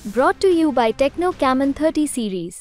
Brought to you by Techno Camon 30 series.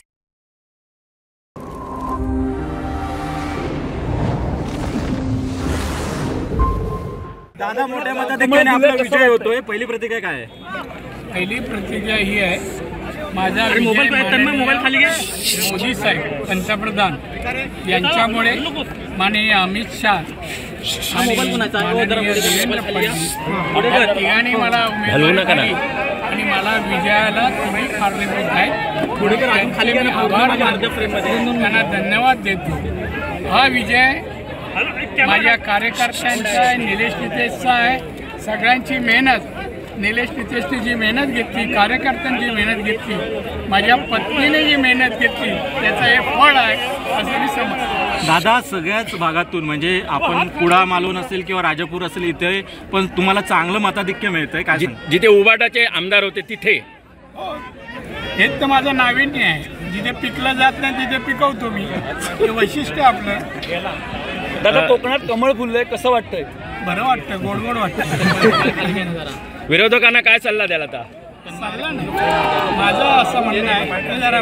दादा मोठ्या मताधिक्याने आपला विजय होतोय, पहिली प्रतिक्रिया काय आहे? पहिली प्रतिक्रिया ही आहे, माझा मोबाईल खाली घे. मोदी साहेब पंतप्रधान यांच्यामुळे माननीय अमित शाह आणि माननीय देवेंद्र फडणवीस या तिघांनी मला उमेदवारी दिली आणि मला विजयाला तुम्ही कारणीभूत आहे. खाली मी आभार मानतो, त्यांना धन्यवाद देतो. हा विजय माझ्या कार्यकर्त्यांचा आहे, निलेश नितेशचा आहे. सगळ्यांची मेहनत, निलेश नितेशने जी मेहनत घेतली, कार्यकर्त्यांची मेहनत घेतली, माझ्या पत्नीने जी मेहनत घेतली, त्याचं हे फळ आहे असं मी समजतो. दादा, सगळ्याच भागातून म्हणजे आपण कुडा मालवण असेल किंवा राजापूर असेल, इथे पण तुम्हाला चांगलं मताधिक्य मिळतंय काय? जिथे उबाटाचे आमदार होते तिथे हेच तर माझं नाविन्य आहे. जिथे पिकलं जात नाही तिथे पिकवतो मी, हे वैशिष्ट्य आपलं. दादा, कोकणात कमळ फुललंय, कसं वाटतंय? बरं वाटतं, गोड गोड वाटतं. विरोधकांना काय सल्ला द्याल आता? सल्ला नाही, माझं असं म्हणणं आहे, जरा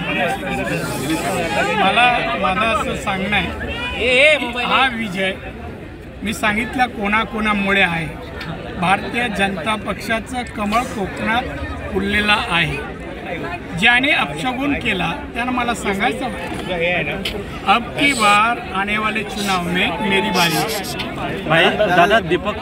माझं असं सांगणं आहे, हा विजय मी सांगितलं कोणाकोणामुळे आहे. भारतीय जनता पक्षाचं कमळ कोकणात फुललेला आहे. ज्याने अपशगुन केला त्यानं मला सांगायचं, अब की बार आने वाले चुनाव में मेरी बारी. भाई दादा, दीपक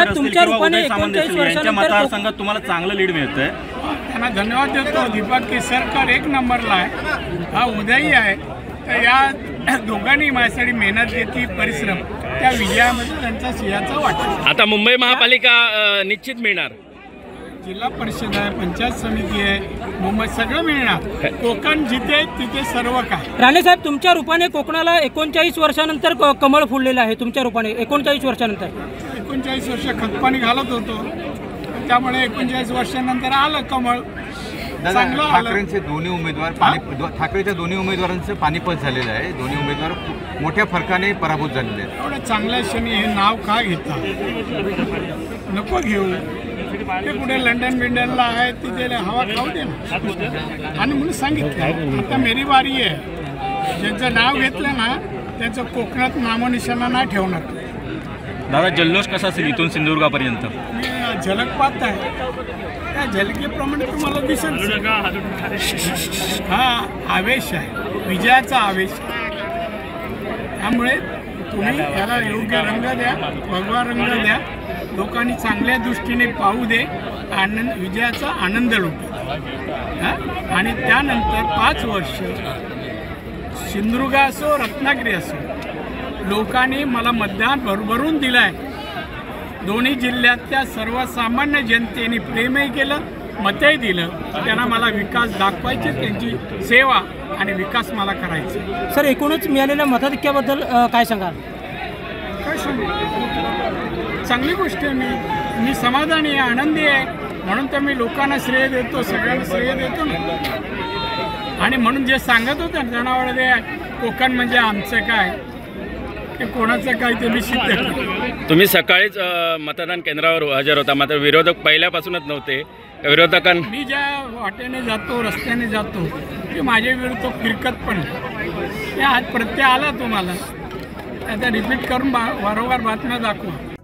यांच्या मतदारसंघात तुम्हाला चांगलं लीड मिळतंय, त्यांना धन्यवाद देतो. दीपक केसरकर एक नंबरला आहे, हा उदयी आहे. तर या दोघांनी माझ्यासाठी मेहनत घेतली, परिश्रम, त्या विजयामध्ये त्यांचा सिंहाचा वाटा. आता मुंबई महापालिका निश्चित मिळणार, जिल्हा परिषद आहे, पंचायत समिती आहे, मुंबई सगळं मिळणार. कोकण जिथे तिथे सर्व काय. राणे साहेब, तुमच्या रूपाने कोकणाला 39 वर्षानंतर कमळ फुललेलं आहे. तुमच्या रूपाने 39 वर्षानंतर 39 वर्ष खतपाणी घालत होतो, त्यामुळे 39 वर्षानंतर आलं कमळ. चांगलं आलं. ठाकरेंचे दोन्ही उमेदवार ठाकरेच्या दोन्ही उमेदवारांचं पानिपत झालेलं आहे. दोन्ही उमेदवार मोठ्या फरकाने पराभूत झालेले आहेत. एवढ्या चांगल्या क्षणी हे नाव का घेता? नको घेऊ. ते कुठे लंडन बिंडनला आहे, तिथे हवा खाऊ दे ना. आणि म्हणून सांगितलं, आता मेरी बारी आहे. ज्यांचं नाव घेतलं ना त्याचं कोकणात नामोनिशाणा नाही ठेवणार. दादा, जल्लोष कसा असेल इथून सिंधुदुर्गापर्यंत? मी झलक पाहत आहे, त्या झलकेप्रमाणे तुम्हाला दिसेल. हा आवेश आहे, विजयाचा आवेश. त्यामुळे तुम्ही याला योग्य रंग द्या, भगवा रंग द्या. लोकांनी चांगल्या दृष्टीने पाहू दे, आनंद, विजयाचा आनंद लुटू. आणि त्यानंतर 5 वर्ष सिंधुदुर्ग असो, रत्नागिरी असो, लोकांनी मला मतदान भरभरून दिलं आहे. दोन्ही जिल्ह्यातल्या सर्वसामान्य जनतेने प्रेमही केलं, मतही दिलं. त्यांना मला विकास दाखवायचे, त्यांची सेवा आणि विकास मला करायचा. सर, एकूणच मिळालेल्या मताधिक्याबद्दल काय सांगाल? काय सांगू, चांगली गोष्ट आहे. मी समाधानी आहे, आनंदी आहे. म्हणून तर मी लोकांना श्रेय देतो, सगळ्यांना श्रेय देतो ना. आणि म्हणून जे सांगत होते ना जनावर, ते कोकण म्हणजे आमचं काय, ते कोणाचं काय, ते मी सिद्ध केलं. तुम्ही सकाळीच मतदान केंद्रावर हजर होता, मात्र विरोधक पहिल्यापासूनच नव्हते. मी ज्या वाटेने जातो, रस्त्याने जातो, ते माझ्या विरुद्ध फिरकत पण ते आज प्रत्यय आला तुम्हाला. आता रिपीट करून वारंवार बातम्या दाखवा.